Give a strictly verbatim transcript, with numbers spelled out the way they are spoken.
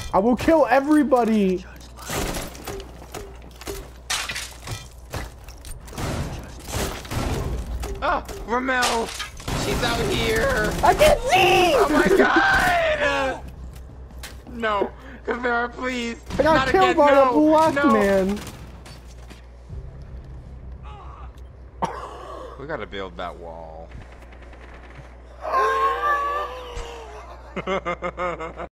I will kill everybody. Oh, Ramel, she's out here. I can't see. Oh my god. No, Kavera, please. I got Not killed again. by no, a black no. man. We gotta build that wall.